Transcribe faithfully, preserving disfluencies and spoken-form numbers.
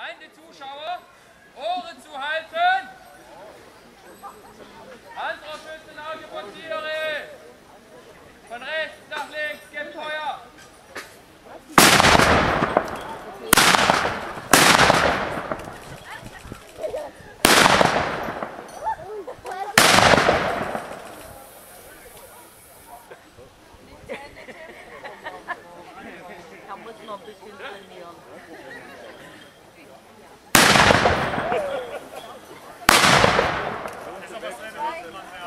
Feinde Zuschauer, Ohren zu halten. Handschützen, Autoportiere. Von rechts nach links, gebt Feuer. Da muss noch ein bisschen trainieren. Das ist aber